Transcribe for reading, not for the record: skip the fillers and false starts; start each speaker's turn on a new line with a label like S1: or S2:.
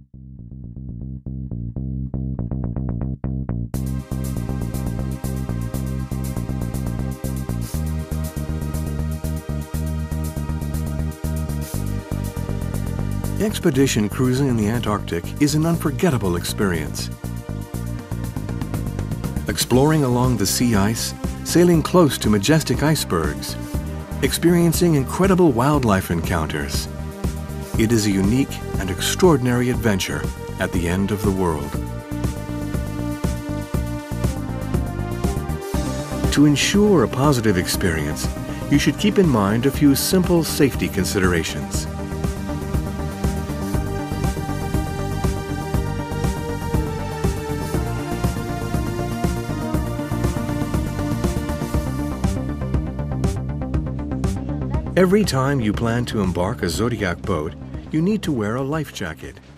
S1: Expedition cruising in the Antarctic is an unforgettable experience. Exploring along the sea ice, sailing close to majestic icebergs, experiencing incredible wildlife encounters. It is a unique and extraordinary adventure at the end of the world. To ensure a positive experience, you should keep in mind a few simple safety considerations. Every time you plan to embark a Zodiac boat, you need to wear a life jacket.